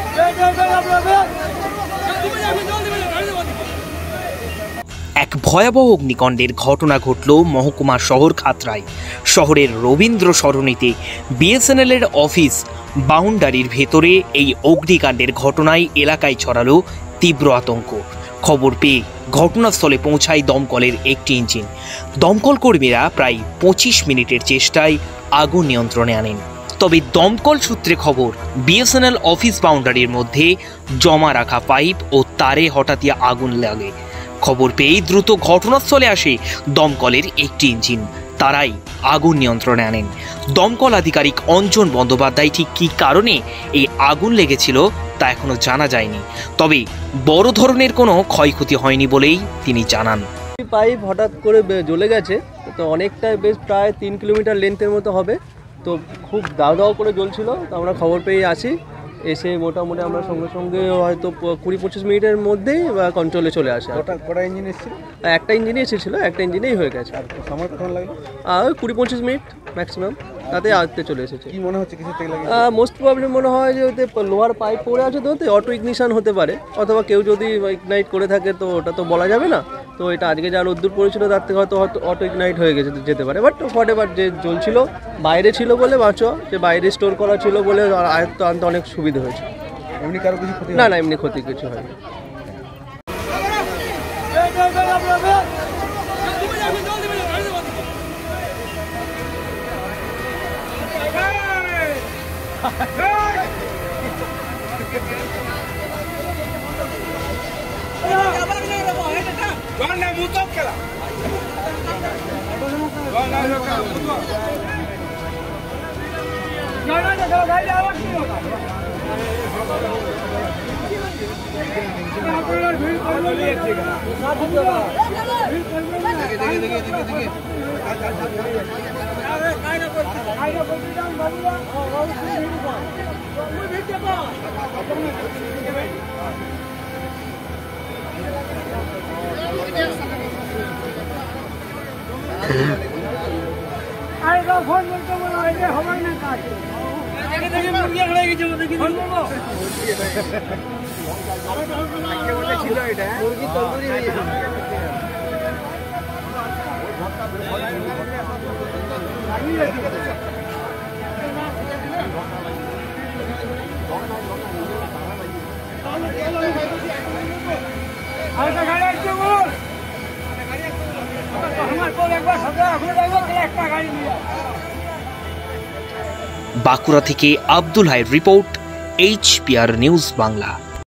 এক ভয়াবহ অগ্নিকাণ্ডের ঘটনা ঘটল মহকুমা শহর খাতড়ায়। শহরের রবীন্দ্র সরণিতে বিএসএনএল এর অফিস বাউন্ডারির ভেতরে এই অগ্নিকাণ্ডের ঘটনায় এলাকায় ছড়ালো তীব্র আতঙ্ক। খবর পেয়ে ঘটনাস্থলে পৌঁছায় দমকলের একটি ইঞ্জিন। দমকল কর্মীরা প্রায় 25 মিনিটের চেষ্টায় আগুন নিয়ন্ত্রণে আনেন। তবে দমকল সূত্রে খবর, বিএসএনএল অফিস বাউন্ডারির মধ্যে জমা রাখা পাইপ ও তারে হঠাৎই আগুন লাগে। খবর পেয়ে দ্রুত ঘটনাস্থলে আসে দমকলের একটি ইঞ্জিন। তারাই আগুন নিয়ন্ত্রণে আনেন। দমকল আধিকারিক অঞ্জন বন্দ্যোপাধ্যায় ঠিক কী কারণে এই আগুন লেগেছিল তা এখনো জানা যায়নি। তবে বড় ধরনের কোনো ক্ষয়ক্ষতি হয়নি বলেই তিনি জানান। পাইপ হঠাৎ করে জ্বলে গেছে, তো অনেকটাই বেশ প্রায় 3 কিলোমিটার লেন্থের মতো হবে। তো খুব দাও দাও করে জ্বলছিল। তো আমরা খবর পেয়ে আসি, এসে মোটামুটি আমরা সঙ্গে সঙ্গে হয়তো 20-25 মিনিটের মধ্যেই কন্ট্রোলে চলে আসে। কটা ইঞ্জিন এসেছিল? একটা ইঞ্জিনই এসেছিলো, একটা ইঞ্জিনেই হয়ে গেছে। আর সময় কখন লাগলো? 20-25 মিনিট ম্যাক্সিমাম, তাতে আসতে চলে এসেছে। কি মনে হচ্ছে কিছু থেকে লাগে? মোস্ট প্রবলেম মনে হয় যে ওতে লোহার পাইপ পড়ে আছে, তো ওতে অটো ইগনিশন হতে পারে, অথবা কেউ যদি ইগনাইট করে থাকে, তো ওটা তো বলা যাবে না। তো এটা আজকে যা রোদ্দুর পড়েছিল তার থেকে হয়তো অটো ইগনাইট হয়ে যেতে পারে। বাট হোয়াটএভার, যে জ্বলছিল বাইরে ছিল বলে বাঁচো, যে বাইরে স্টোর করা ছিল বলে আয়ত্ত আনতে অনেক সুবিধা হয়েছে। এমনি কারো কিছু ক্ষতি? না, এমনি ক্ষতি কিছু হয়নি। ফোন করতে বলো, এটা হবে না কাজ। দেখে মুরগি হয়ে গেছে, দেখি ফোন করবো। ছিল এটা মুরগি তন্দুরি হয়ে যাবে। বাঁকুড়া থেকে আব্দুল হাইয়ের রিপোর্ট, HPR নিউজ বাংলা।